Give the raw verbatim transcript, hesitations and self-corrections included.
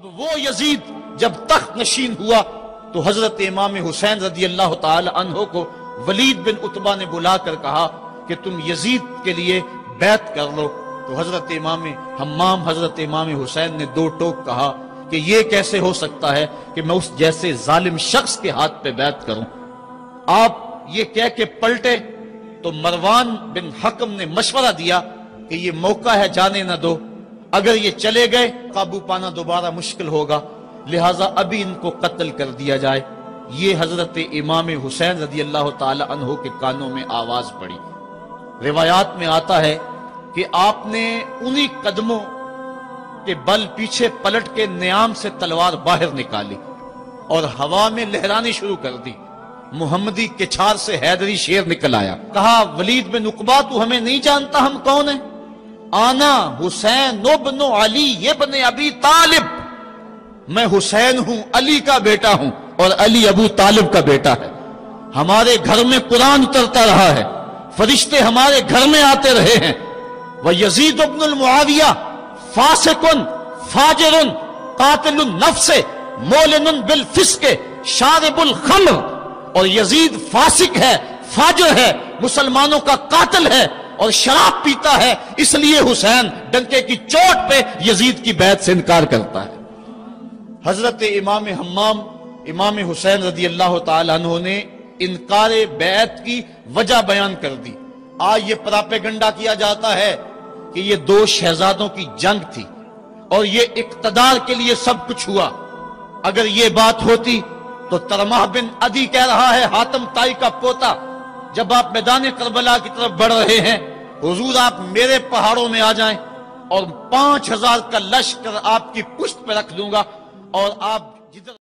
اب وہ یزید جب تخت نشین ہوا تو حضرت امام حسین رضی اللہ تعالی عنہ کو ولید بن عتبہ نے بلا کر کہا کہ تم یزید کے لیے بیعت کر لو. تو حضرت امام حمام حضرت امام حسین نے دو ٹوک کہا کہ یہ کیسے ہو سکتا ہے کہ میں اس جیسے ظالم شخص کے ہاتھ پہ بیعت کروں. آپ یہ کہہ کے پلٹے تو مروان بن حکم نے مشورہ دیا کہ یہ موقع ہے جانے نہ دو، اگر یہ چلے گئے قابو پانا دوبارہ مشکل ہوگا، لہٰذا ابھی ان کو قتل کر دیا جائے. یہ حضرت امام حسین رضی اللہ تعالی عنہ کے کانوں میں آواز پڑی. روایات میں آتا ہے کہ آپ نے انہی قدموں کے بل پیچھے پلٹ کے نیام سے تلوار باہر نکالی اور ہوا میں لہرانی شروع کر دی. محمدی کچھار سے حیدری شیر نکل آیا. کہا ولید بن عقبہ تو ہمیں نہیں جانتا ہم کون ہیں؟ آنا حسین ابن علی ابن ابی طالب، میں حسین ہوں، علی کا بیٹا ہوں، اور علی ابو طالب کا بیٹا ہے. ہمارے گھر میں قرآن اترتا رہا ہے، فرشتے ہمارے گھر میں آتے رہے ہیں. وَيَزِيدُ ابن المعاویہ فاسق فاجر قاتل النفس مولن بالفسق شارب الخمر. اور یزید فاسق ہے، فاجر ہے، مسلمانوں کا قاتل ہے اور شراب پیتا ہے، اس لیے حسین ڈنکے کی چوٹ پہ یزید کی بیعت سے انکار کرتا ہے. حضرت امام حمام امام حسین رضی اللہ تعالی عنہ نے انکار بیعت کی وجہ بیان کر دی. آج یہ پراپیگنڈا کیا جاتا ہے کہ یہ دو شہزادوں کی جنگ تھی اور یہ اقتدار کے لیے سب کچھ ہوا. اگر یہ بات ہوتی تو ترمح بن عدی کہہ رہا ہے، حاتم تائی کا پوتا، جب آپ میدان کربلا کی طرف بڑھ رہے ہیں، حضور آپ میرے پہاڑوں میں آ جائیں اور پانچ ہزار کا لشکر آپ کی پشت پہ رکھ دوں گا اور آپ جدھر